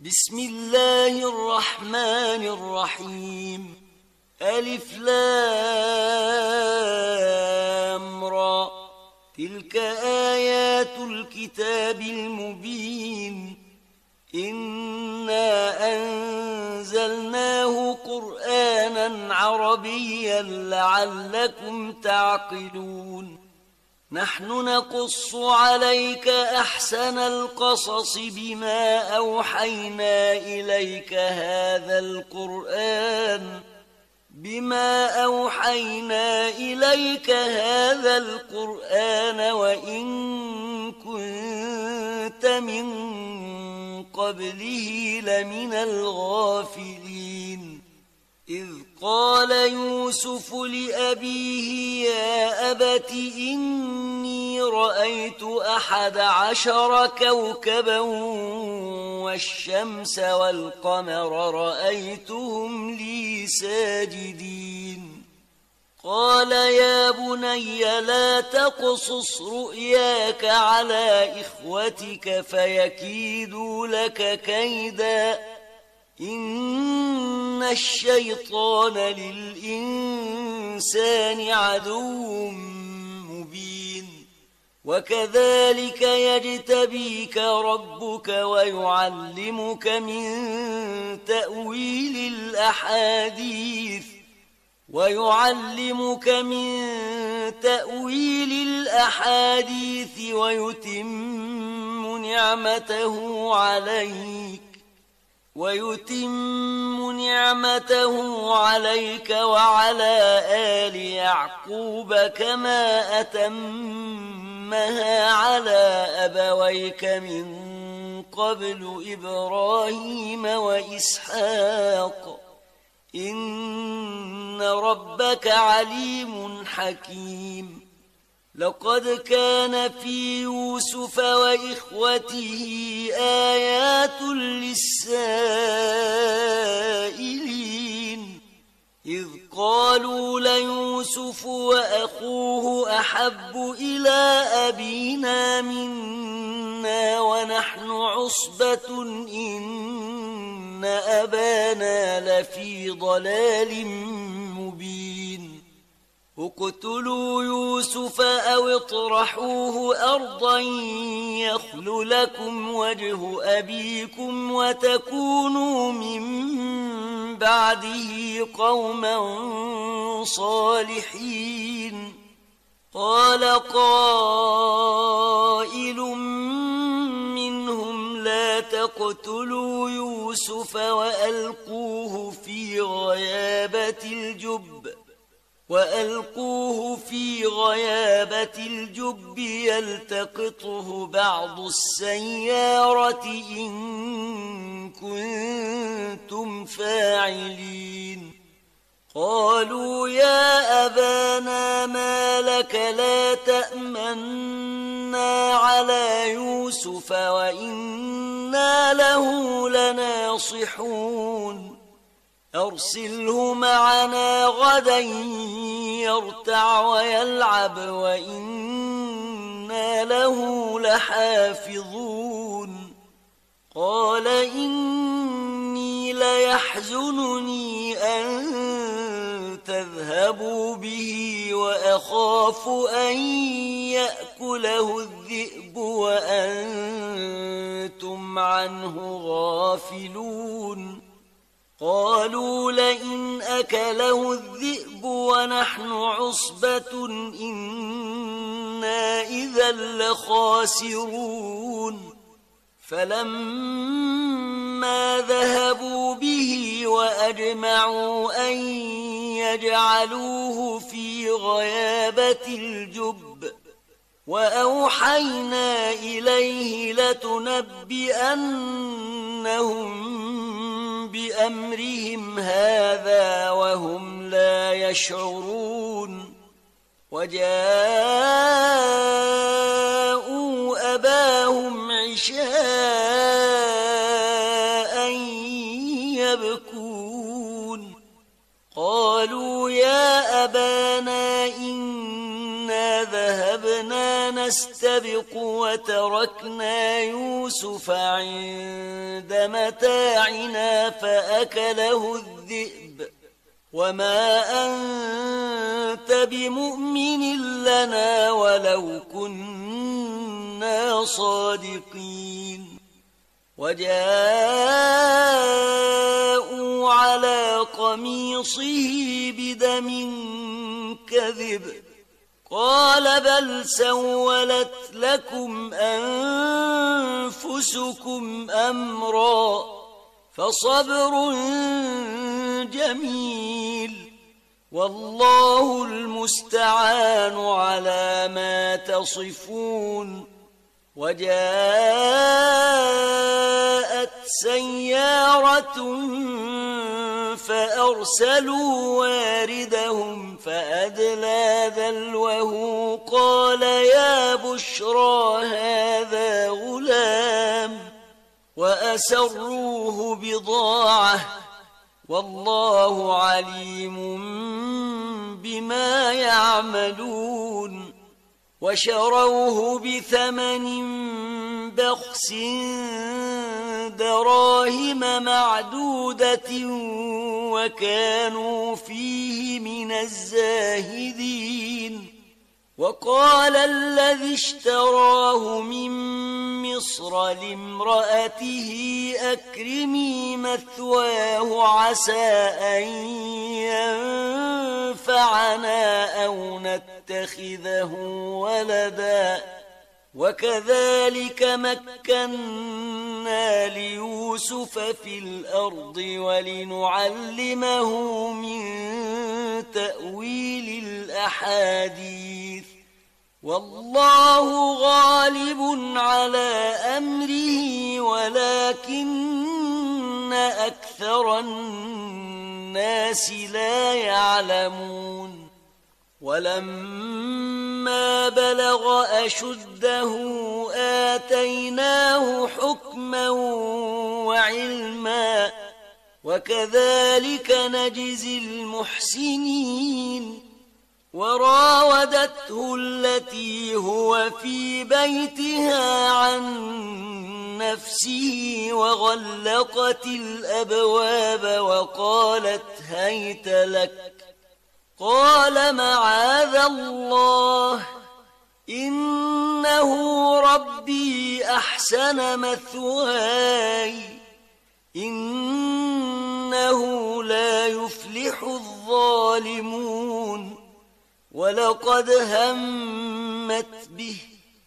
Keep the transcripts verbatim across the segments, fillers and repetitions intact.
بسم الله الرحمن الرحيم. ألف لام را. تلك آيات الكتاب المبين. إنا أنزلناه قرآنا عربيا لعلكم تعقلون. نحن نقص عليك أحسن القصص بما أوحينا إليك هذا القرآن بما أوحينا إليك هذا القرآن وإن كنت من قبله لمن الغافلين. إذ قال يوسف لأبيه يا أبت إني رأيت أحد عشر كوكبا والشمس والقمر رأيتهم لي ساجدين. قال يا بني لا تقصص رؤياك على إخوتك فيكيدوا لك كيدا إن الشيطان للإنسان عدو مبين. وكذلك يجتبيك ربك ويعلمك من تأويل الأحاديث ويعلمك من تأويل الأحاديث ويتم نعمته عليك ويتم نعمته عليك وعلى آل يعقوب كما أتمها على أبويك من قبل إبراهيم وإسحاق إن ربك عليم حكيم. لقد كان في يوسف وإخوته آيات للسائلين إذ قالوا ليوسف وأخوه أحب إلى أبينا منا ونحن عصبة إن أبانا لفي ضلال مبين. اقتلوا يوسف أو اطرحوه أرضا يخل لكم وجه أبيكم وتكونوا من بعده قوما صالحين. قال قائل منهم لا تقتلوا يوسف وألقوه في غيابة الجب وألقوه في غيابة الجب يلتقطه بعض السيارة إن كنتم فاعلين. قالوا يا أبانا ما لك لا تأمنا على يوسف وإنا له لناصحون. أرسله معنا غدا يرتع ويلعب وإنا له لحافظون. قال إني ليحزنني أن تذهبوا به وأخاف أن يأكله الذئب وأنتم عنه غافلون. قالوا لئن أكله الذئب ونحن عصبة إنا إذا لخاسرون. فلما ذهبوا به وأجمعوا أن يجعلوه في غيابة الجب وأوحينا إليه لتنبئنهم بأمرهم هذا وهم لا يشعرون. وجاءوا أباهم عشاء يبكون. قالوا يا أبانا إنا ذهبنا نستبق وتركنا يوسف عند متاعنا فأكله الذئب وما أنت بمؤمن لنا ولو كنا صادقين وجاءوا على قميصه بدم كذب قال بل سولت لكم أنفسكم أمرا فصبر جميل والله المستعان على ما تصفون وجاءت سيارة فأرسلوا واردهم فأدلى دلوه قال يا بشرى هذا غلام وأسروه بضاعة والله عليم بما يعملون وشروه بثمن بخس دراهم معدودة وكانوا فيه من الزاهدين وقال الذي اشتراه من مصر لامرأته أكرمي مثواه عسى أن ينفعنا أو نتخذه ولدا وكذلك مكنا ليوسف في الأرض ولنعلمه من تأويل الأحاديث والله غالب على أمره ولكن أكثر الناس لا يعلمون ولما بلغ أشده آتيناه حكما وعلما وكذلك نجزي المحسنين وراودته التي هو في بيتها عن نفسه وغلقت الأبواب وقالت هيت لك قال معاذ الله إنه ربي أحسن مثواي إنه لا يفلح الظالمون ولقد همت به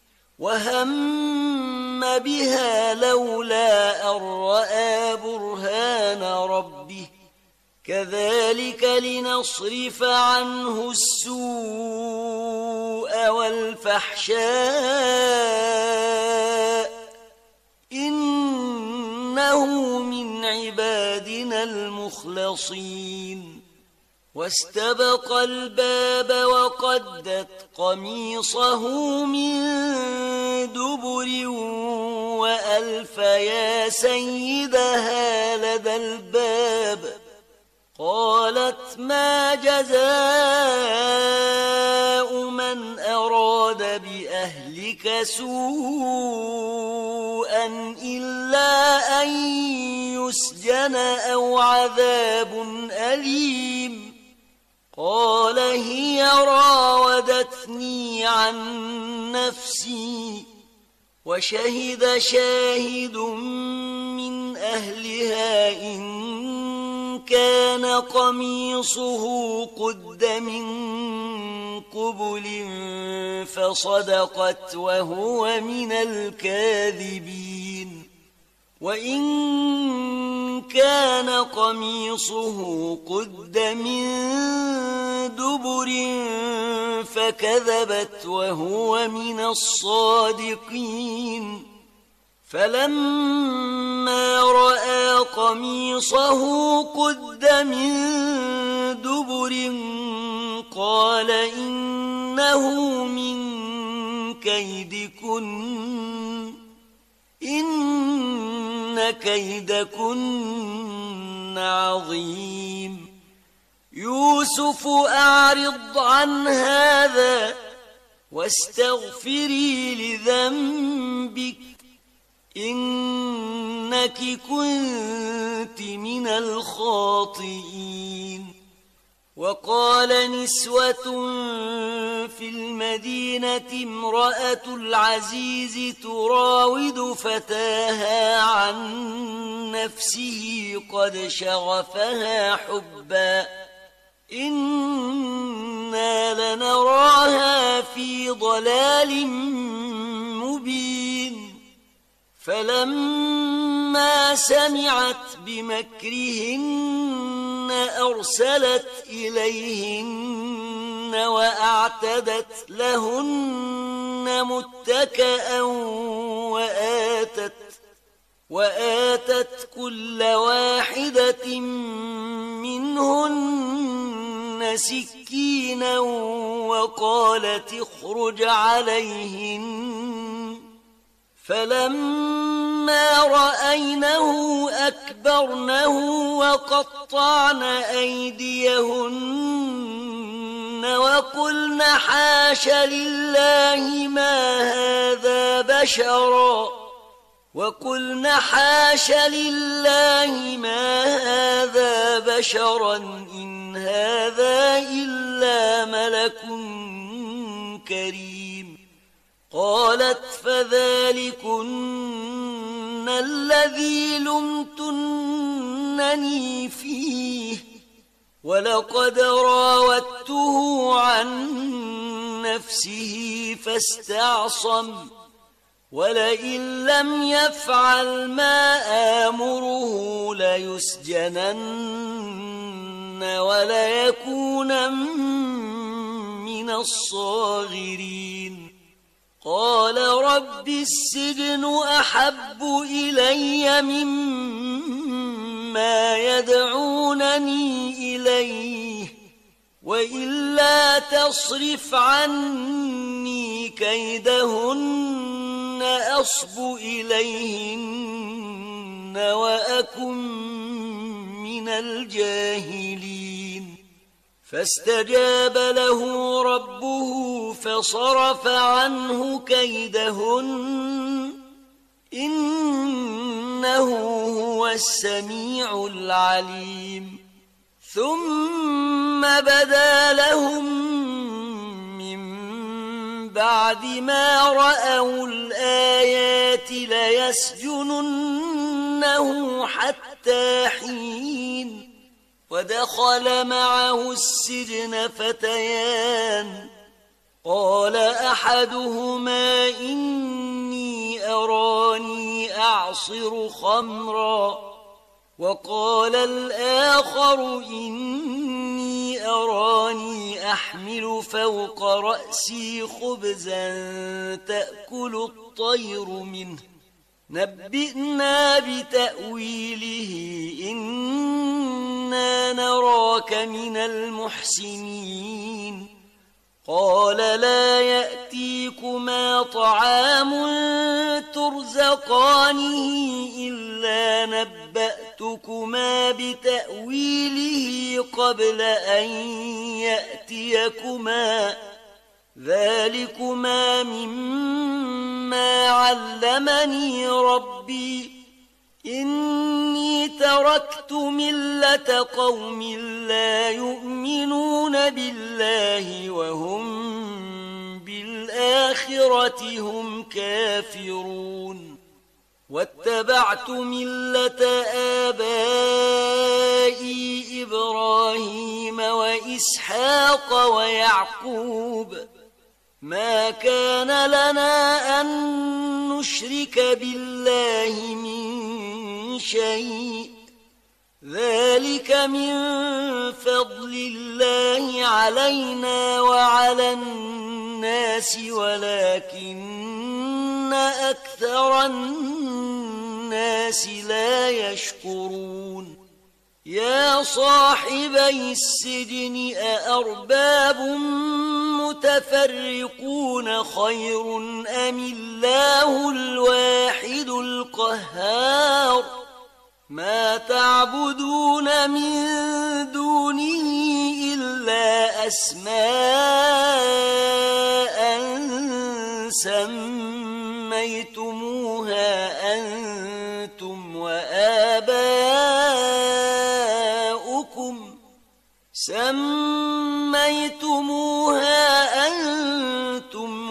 وهم بها لولا أن رأى برهان ربه كذلك لنصرف عنه السوء والفحشاء إنه من عبادنا المخلصين واستبق الباب وقدت قميصه من دبر وألف يا سيدها لدى الباب قالت ما جزاء من أراد بأهلك سوءا إلا أن يسجن أو عذاب أليم قال هي راودتني عن نفسي وشهد شاهد من أهلها إن كان قميصه قد من قبل فصدقت وهو من الكاذبين وإن كان قميصه قد من دبر فكذبت وهو من الصادقين فلما رأى قميصه قد من دبر قال إنه من كيدكن إن كيدكن عظيم يوسف أعرض عن هذا واستغفري لذنبك إنك كنت من الخاطئين. وقال نسوة في المدينة امرأة العزيز تراود فتاها عن نفسه قد شغفها حبا إنا لنراها في ضلال مبين. فلما سمعت بمكرهن أرسلت إليهن وأعتدت لهن متكأ وآتت, وآتت كل واحدة منهن سكينا وقالت اخرج عليهن. فلما رأينه أكبرنه وقطعن أيديهن وقلن حاش لله ما هذا بشرا وقلن حاش لله ما هذا بشرا إن هذا إلا ملك كريم. قالت فذلكن الذي لمتنني فيه ولقد راودته عن نفسه فاستعصم ولئن لم يفعل ما آمره ليسجنن وليكون من الصاغرين. قال رب السجن أحب إلي مما يدعونني إليه وإلا تصرف عني كيدهن أصب إليهن وأكن من الجاهلين. فاستجاب له ربه فصرف عنه كيدهن إنه هو السميع العليم. ثم بدا لهم من بعد ما رأوا الآيات ليسجننه حتى حين. ودخل معه السجن فتيان قال أحدهما إني أراني أعصر خمرا وقال الآخر إني أراني أحمل فوق رأسي خبزا تأكل الطير منه نبئنا بتأويله إنا نراك من المحسنين. قال لا يأتيكما طعام ترزقانه إلا نبأتكما بتأويله قبل أن يأتيكما ذلكما مما علمني ربي إني تركت ملة قوم لا يؤمنون بالله وهم بالآخرة هم كافرون. واتبعت ملة آبائي إبراهيم وإسحاق ويعقوب ما كان لنا أن نشرك بالله من شيء ذلك من فضل الله علينا وعلى الناس ولكن أكثر الناس لا يشكرون. يا صاحبي السجن أأرباب متفرقون خير أم الله الواحد القهار ما تعبدون من دونه إلا أسماء سميتموها أنتم وآباؤكم سميتموها أنتم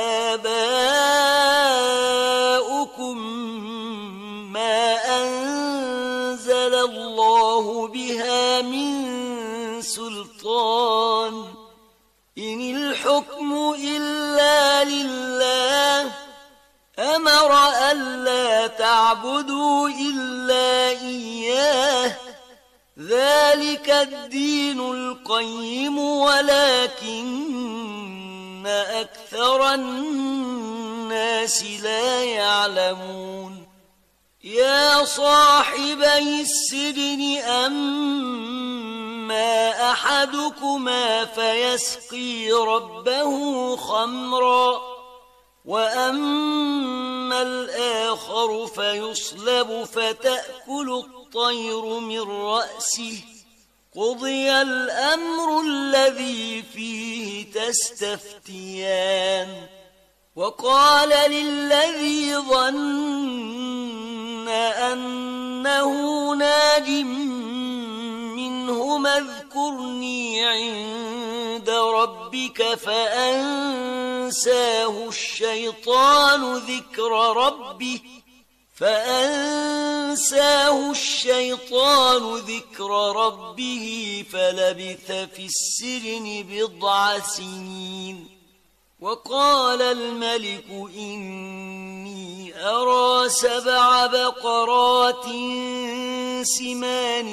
وآباؤكم ما أنزل الله بها من سلطان إن الحكم إلا لله أمر ألا تعبدوا إلا إياه ذلك الدين القيم ولكن أكثر الناس لا يعلمون يا صاحبي السجن أما أحدكما فيسقي ربه خمرا وأما الآخر فيصلب فتأكل الطير من رأسه قضي الأمر الذي فيه تستفتيان وقال للذي ظن أنه ناج منهما اذكرني عند ربك فأنساه الشيطان ذكر ربه فأنساه الشيطان ذكر ربه فلبث في السجن بضع سنين وقال الملك إني أرى سبع بقرات سمان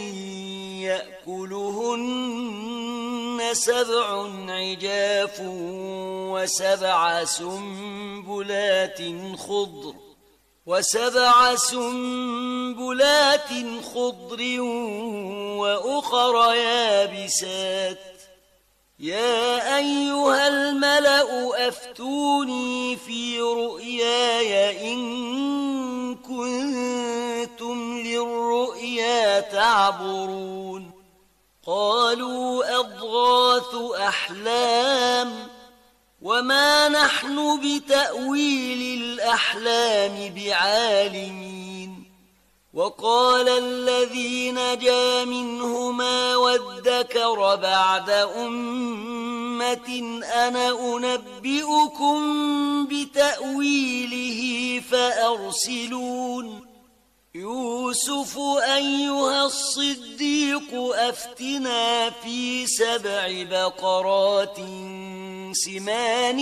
يأكلهن سبع عجاف وسبع سنبلات خضر وسبع سنبلات خضر وأخر يابسات يا أيها الملأ أفتوني في رؤياي إن كنتم للرؤيا تعبرون قالوا أضغاث أحلام وما نحن بتأويل الأحلام بعالمين وقال الذي نجا منهما وادكر بعد أمة أنا أنبئكم بتأويله فأرسلون يوسف أيها الصديق أفتنا في سبع بقرات سمان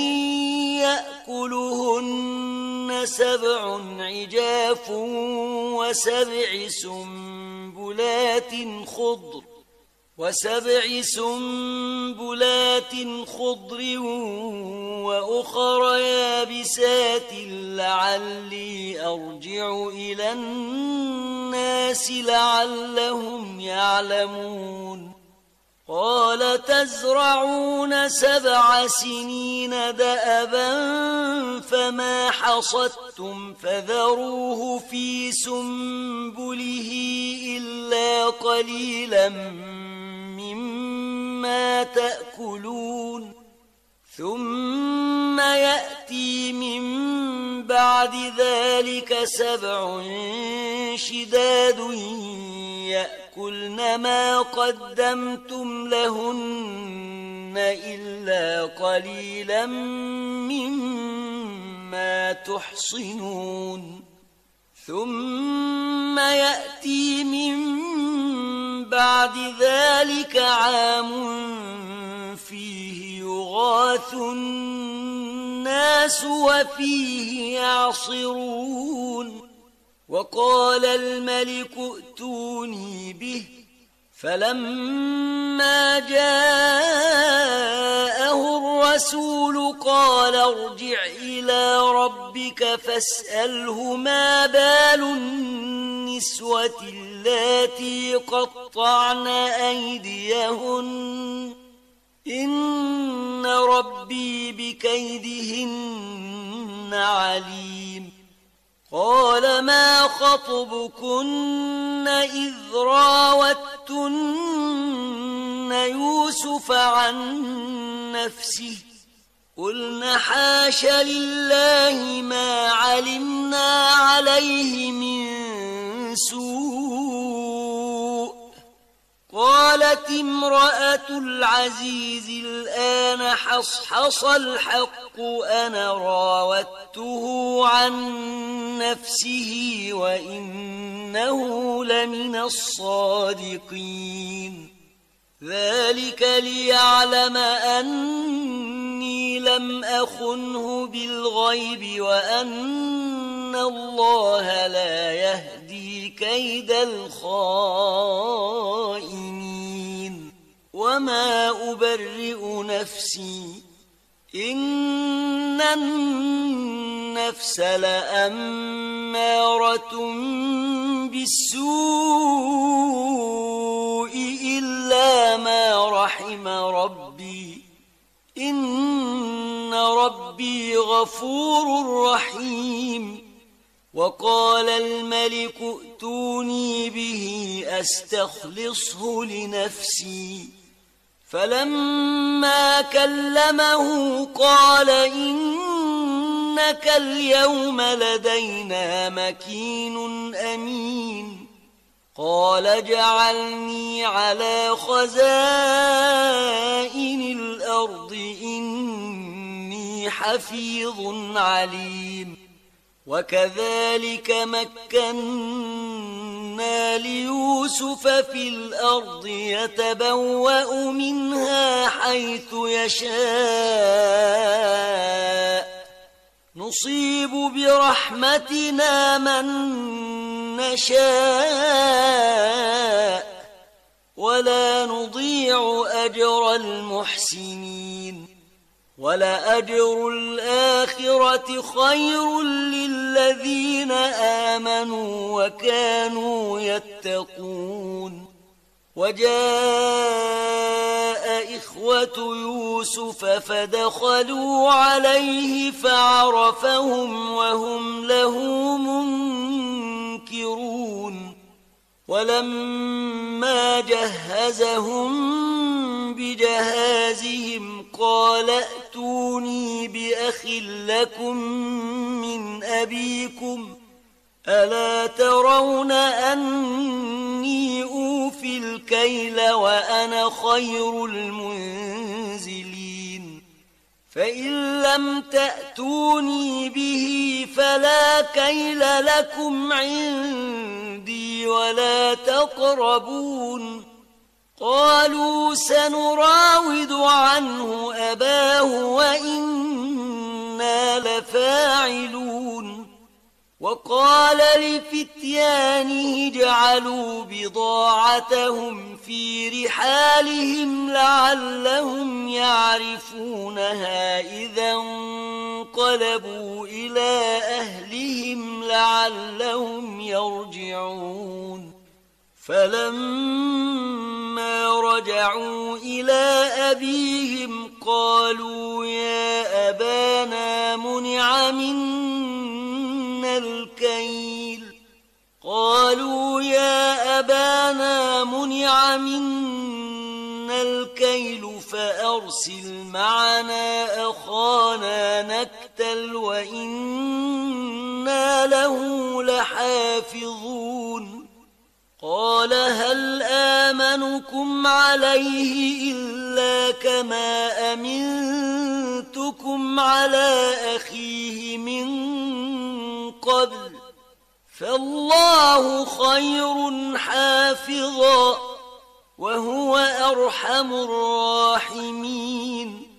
يأكلهن سبع عجاف وسبع سنبلات خضر وسبع سنبلات خضر وأخر يابسات لعلي أرجع إلى الناس لعلهم يعلمون قال تزرعون سبع سنين دأبا فما حصدتم فذروه في سنبله إلا قليلا مما تأكلون ثم يأتي من بعد ذلك سبع شداد يأكلن ما قدمتم لهن إلا قليلا مما تحصنون ثم يأتي من بعد ذلك عام فيه يغاث الناس وفيه يعصرون وقال الملك ائتوني به فلما جاءه الرسول قال ارجع إلى ربك فاسأله ما بال النسوة اللاتي قطعن أيديهن إن ربي بكيدهن عليم قال ما خطبكن إذ راوتن يوسف عن نفسه قلنا حاش لله ما علمنا عليه من سوء. قالت امرأة العزيز الآن حصحص الحق أنا راودته عن نفسه وإنه لمن الصادقين. ذلك ليعلم أني لم أخنه بالغيب وأن الله لا يهدي كيد الخائنين. وما أبرئ نفسي إن النفس لأمارة بالسوء إلا ما رحم ربي إن ربي غفور رحيم. وقال الملك ائتوني به أستخلصه لنفسي. فلما كلمه قال إنك اليوم لدينا مكين أمين. قال اجعلني على خزائن الأرض إني حفيظ عليم. وكذلك مكنا ليوسف في الأرض يتبوأ منها حيث يشاء نصيب برحمتنا من نشاء ولا نضيع أجر المحسنين. ولأجر الآخرة خير للذين آمنوا وكانوا يتقون. وجاء إخوة يوسف فدخلوا عليه فعرفهم وهم له منكرون. ولما جهزهم بجهازهم قال ائتوني بأخ لكم من أبيكم ألا ترون أني أوفي الكيل وأنا خير المنزلين. فإن لم تأتوني به فلا كيل لكم عندي ولا تقربون. قالوا سنراود عنه أباه وإنا لفاعلون. وقال لفتيانه اجعلوا بضاعتهم في رحالهم لعلهم يعرفونها إذا انقلبوا إلى أهلهم لعلهم يرجعون. فلما رجعوا إلى أبيهم قالوا يا أبانا منع منا الكيل قالوا يا أبانا منع منا الكيل فأرسل معنا أخانا نكتل وإنا له لحافظون. قال هل آمنكم عليه إلا كما أمنتكم على أخيه من قبل فالله خير حافظا وهو أرحم الراحمين.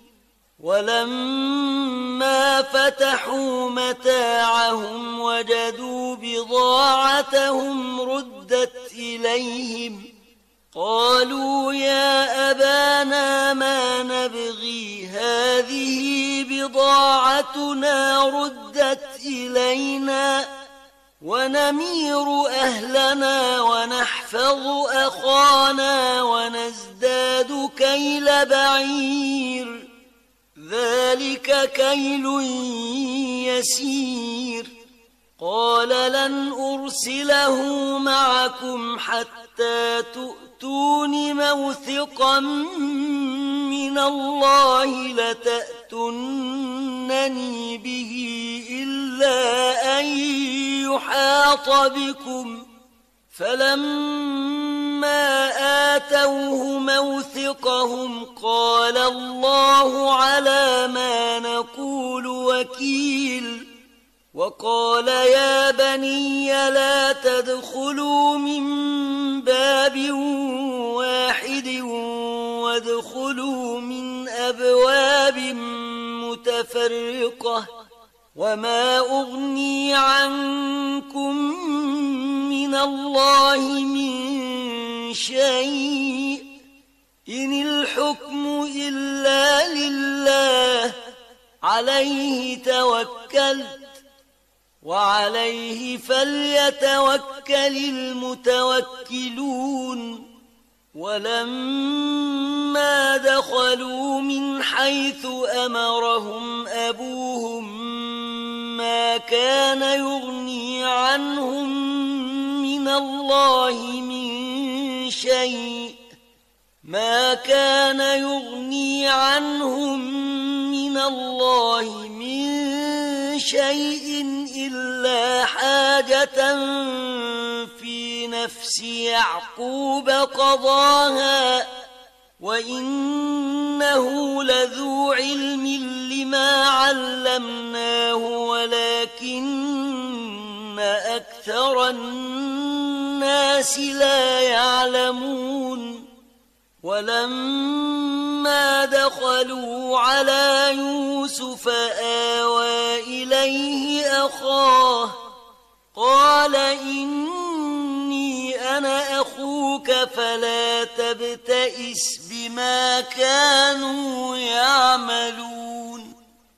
ولما فتحوا متاعهم وجدوا بضاعتهم ردت إليهم قالوا يا أبانا ما نبغي هذه بضاعتنا ردت إلينا ونمير أهلنا ونحفظ أخانا ونزداد كيل بعير ذلك كيل يسير. قال لن أرسله معكم حتى تؤتون موثقا من الله لتأتونني به إلا أن يحاط بكم. فلما آتوه موثقهم قال الله على ما نقول وكيل. وقال يا بني لا تدخلوا من باب واحد وادخلوا من أبواب متفرقة وما أغني عنكم من الله من شيء إن الحكم إلا لله عليه توكلت وعليه فليتوكل المتوكلون. ولما دخلوا من حيث أمرهم أبوهم ما كان يغني عنهم من الله من شيء ما كان يغني عنهم من الله من شيء إلا حاجة في نفس يعقوب قضاها وإنه لذو علم لما علمناه ولكن أكثر الناس لا يعلمون. ولما دخلوا على يوسف آوى إليه أخاه قال إني أنا أخوك فلا تبتئس بما كانوا يعملون.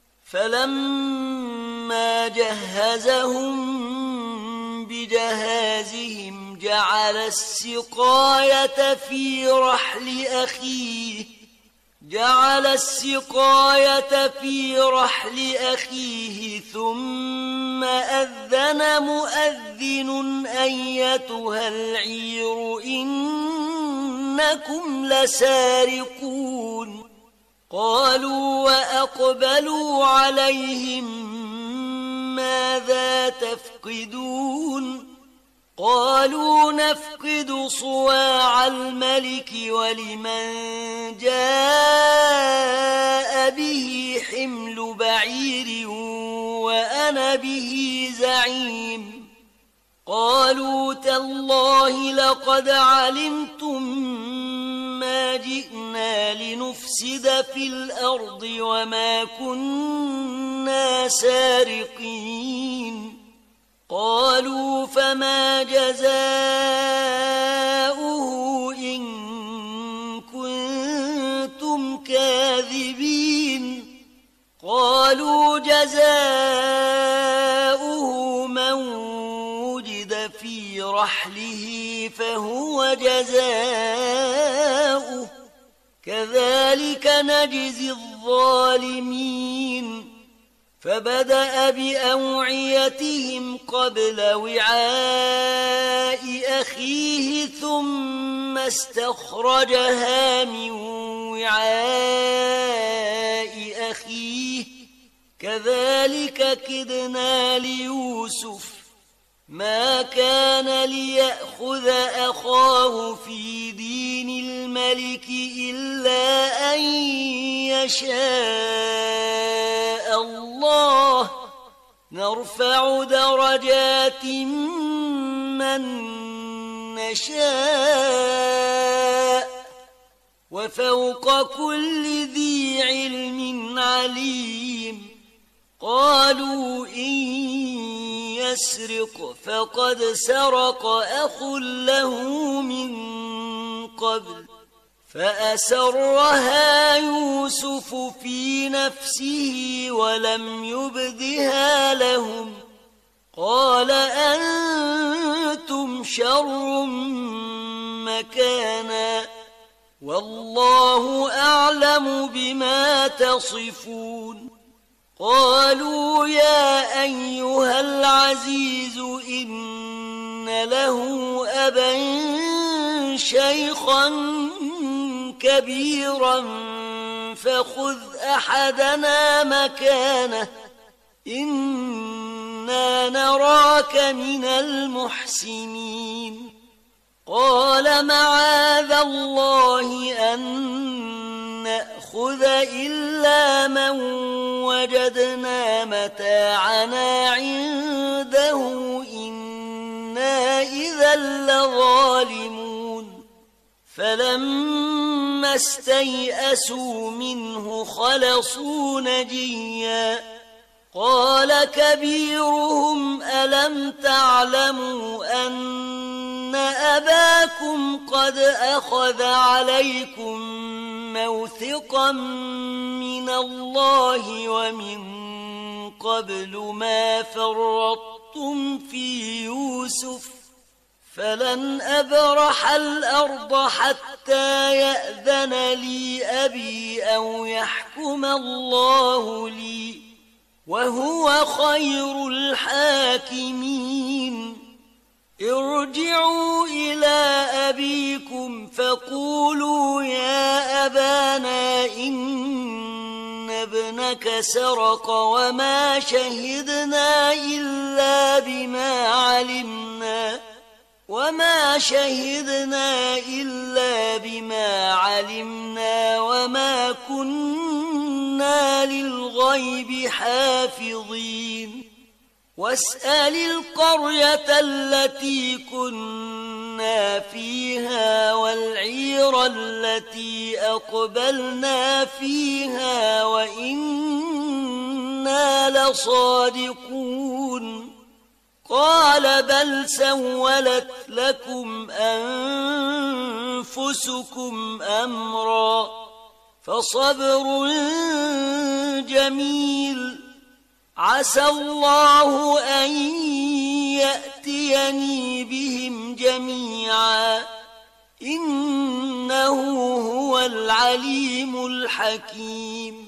فلما جهزهم بجهازهم جعل السقاية في رحل أخيه جعل السقاية في رحل أخيه ثم أذن مؤذن أيتها العير إنكم لسارقون. قالوا وأقبلوا عليهم ماذا تفقدون؟ قالوا نفقد صواع الملك ولمن جاء به حمل بعير وأنا به زعيم. قالوا تالله لقد علمتم ما جئنا لنفسد في الأرض وما كنا سارقين. قالوا فما جزاؤه إن كنتم كاذبين؟ قالوا جزاؤه من وجد في رحله فهو جزاؤه كذلك نجزي الظالمين. فبدأ بأوعيتهم قبل وعاء أخيه ثم استخرجها من وعاء أخيه كذلك كدنا ليوسف ما كان ليأخذ أخاه في دين الملك إلا أن يشاء الله نرفع درجات من نشاء وفوق كل ذي علم عليم. قالوا إن يسرق فقد سرق أخ له من قبل فأسرها يوسف في نفسه ولم يبدها لهم. قال أنتم شر مكانا والله أعلم بما تصفون. قالوا يا أيها العزيز إن له أبا شيخا كبيرا فخذ أحدنا مكانه إنا نراك من المحسنين قال معاذ الله أن نأخذ إلا من وجدنا متاعنا عنده إنا إذا لظالمون فلما استيئسوا منه خلصوا نجيا قال كبيرهم ألم تعلموا أن أباكم قد أخذ عليكم موثقا من الله ومن قبل ما فرطتم في يوسف فلن أبرح الأرض حتى يأذن لي أبي أو يحكم الله لي وهو خير الحاكمين ارجعوا إلى أبيكم فقولوا يا أبانا إن ابنك سرق وما شهدنا إلا بما علمنا وما شهدنا إلا بما علمنا وما كنا للغيب حافظين واسأل القرية التي كنا فيها والعير التي أقبلنا فيها وإنا لصادقون قال بل سولت لكم أنفسكم أمرا فصبر جميل عسى الله أن يأتيني بهم جميعا إنه هو العليم الحكيم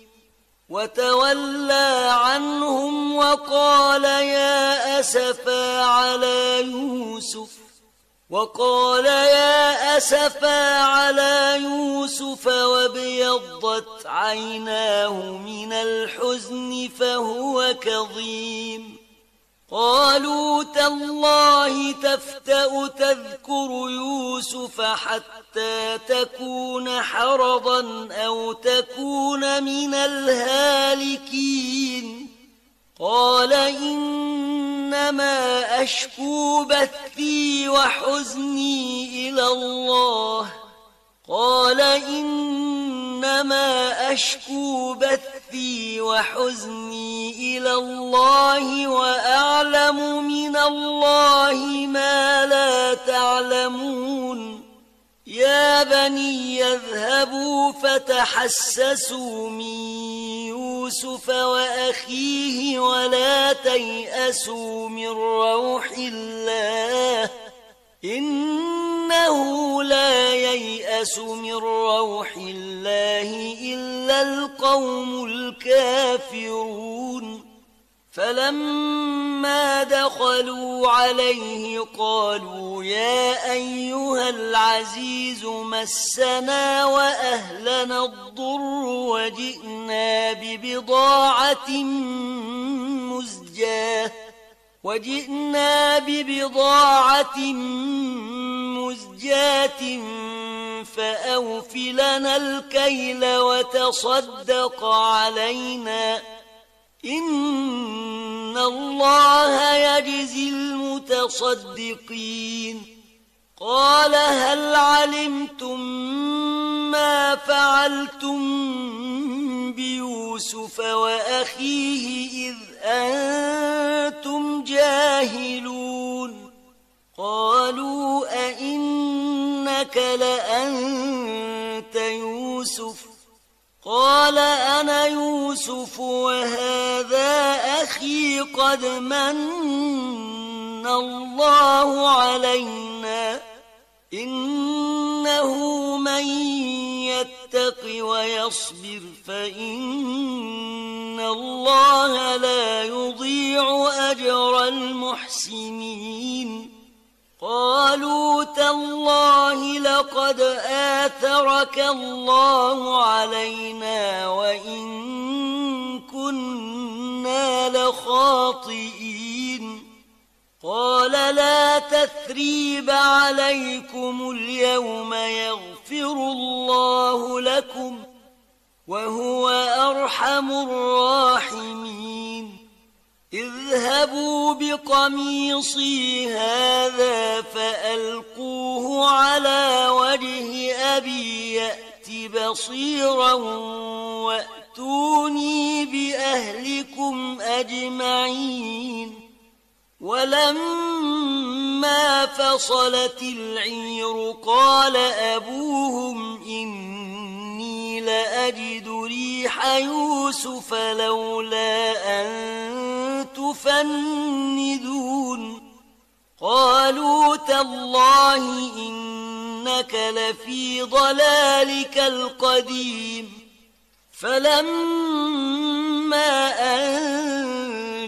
وتولى عنهم وقال يا أسفا على يوسف وقال يا أسفا على يوسف وابيضت عيناه من الحزن فهو كظيم قالوا تالله تفتأ تذكر يوسف حتى تكون حرضا أو تكون من الهالكين قال إنما أشكو بثي وحزني إلى الله قال إنما أشكو بثي وحزني إلى الله وأعلم من الله ما لا تعلمون يا بني يذهبوا فتحسسوا من يوسف وأخيه ولا تيأسوا من روح الله إنه لا ييأس من روح الله إلا القوم الكافرون فلما دخلوا عليه قالوا يا أيها العزيز مسنا وأهلنا الضر وجئنا ببضاعة مزجاة وجئنا ببضاعة مزجاة فأوف لنا الكيل وتصدق علينا إن الله يجزي المتصدقين قال هل علمتم ما فعلتم بيوسف وأخيه إذ أنتم جاهلون قالوا أئنك لأنت يوسف قال أنا يوسف وهذا أخي قد من الله علينا إنه من يتق يتق ويصبر فإن الله لا يضيع أجر المحسنين قالوا تالله لقد آثرك الله علينا وإن كنا لخاطئين قال لا تثريب عليكم اليوم يغفر الله لكم وهو أرحم الراحمين اذهبوا بقميصي هذا فألقوه على وجه أبي يأت بصيرا وأتوني بأهلكم أجمعين ولما فصلت العير قال أبوهم إني لأجد ريح يوسف لولا أن تفندون قالوا تالله إنك لفي ضلالك القديم فلما أن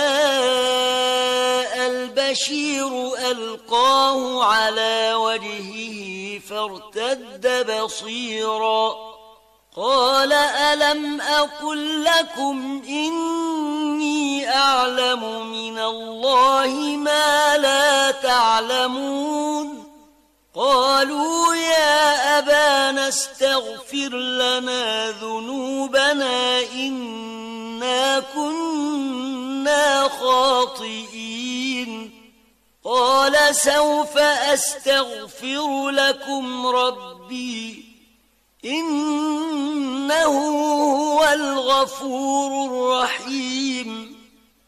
جاء البشير ألقاه على وجهه فارتد بصيرا قال ألم أقل لكم إني أعلم من الله ما لا تعلمون قالوا يا أبانا استغفر لنا ذنوبنا إنا كنا خاطئين قال سوف أستغفر لكم ربي إنه هو الغفور الرحيم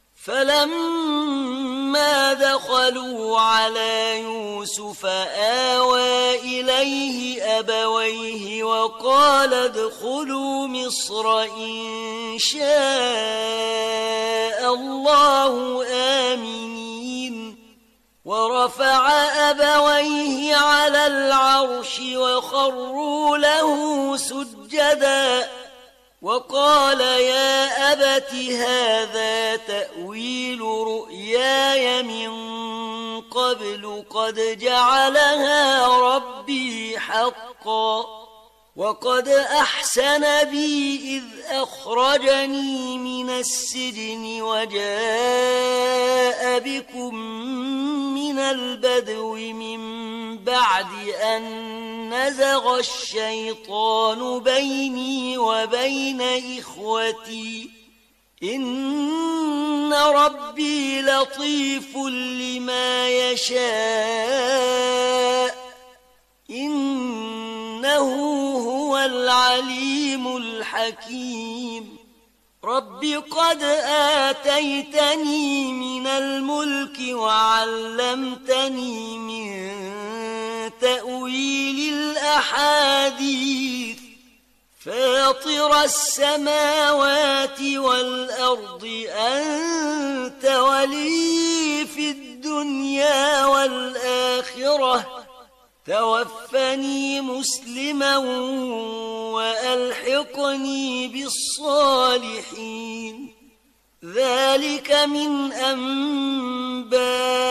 فلما دخلوا على يوسف آوى إليه أبويه وقال ادخلوا مصر إن شاء الله آمنين ورفع أبويه على العرش وخروا له سجدا وقال يا أبت هذا تأويل رؤياي من قبل قد جعلها ربي حقا وقد أحسن بي إذ أخرجني من السجن وجاء بكم من البدو من بعد أن نزغ الشيطان بيني وبين إخوتي إن ربي لطيف لما يشاء إنه هو العليم الحكيم رب قد آتيتني من الملك وعلمتني من تأويل الأحاديث فاطر السماوات والأرض أنت ولي في الدنيا والآخرة توفني مسلما وألحقني بالصالحين ذلك من أنباء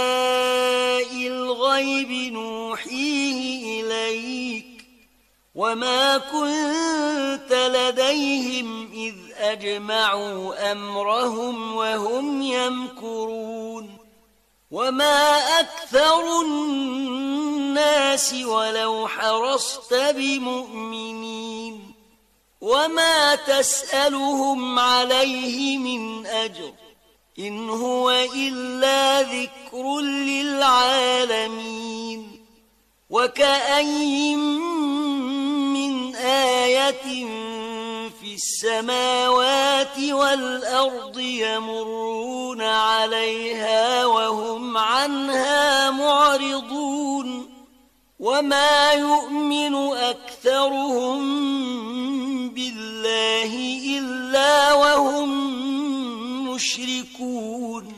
الغيب نوحيه إليك وما كنت لديهم إذ أجمعوا أمرهم وهم يمكرون وما أكثر الناس ولو حرصت بمؤمنين وما تسألهم عليه من أجر إن هو إلا ذكر للعالمين وكأين من آية في السماوات والأرض يمرون عليها وهم عنها معرضون وما يؤمن أكثرهم بالله إلا وهم مشركون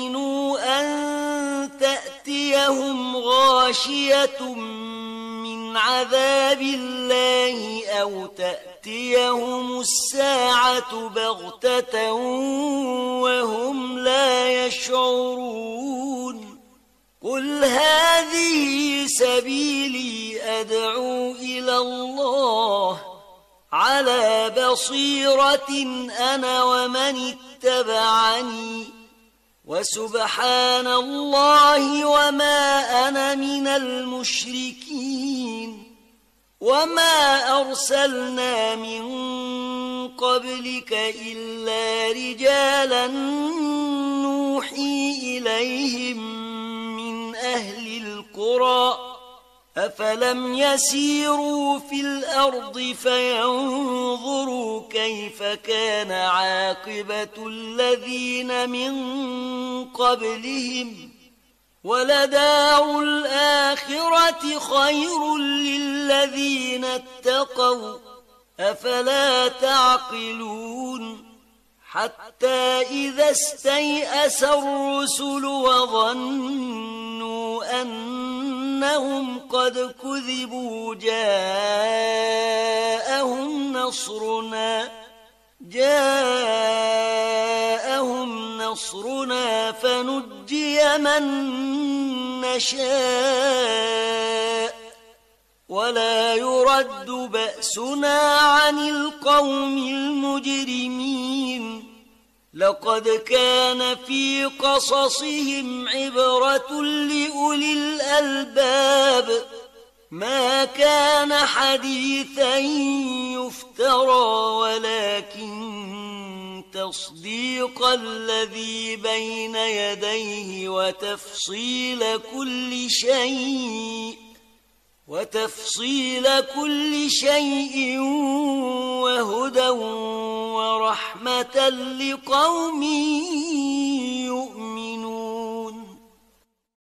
أفأمنوا أن تأتيهم غاشية من عذاب الله أو تأتيهم الساعة بغتة وهم لا يشعرون قل هذه سبيلي أدعو إلى الله على بصيرة أنا ومن اتبعني وسبحان الله وما أنا من المشركين وما أرسلنا من قبلك إلا رجالا نوحي إليهم من أهل القرى أفلم يسيروا في الأرض فينظروا كيف كان عاقبة الذين من قبلهم ولدار الآخرة خير للذين اتقوا أفلا تعقلون حتى إذا استيأس الرسل وظنوا أنهم قد كذبوا جاءهم نصرنا جاءهم نصرنا فنجي من نشاء ولا يرد بأسنا عن القوم المجرمين لقد كان في قصصهم عبرة لأولي الألباب ما كان حديثا يفترى ولكن تصديق الذي بين يديه وتفصيل كل شيء وتفصيل كل شيء وهدى ورحمة لقوم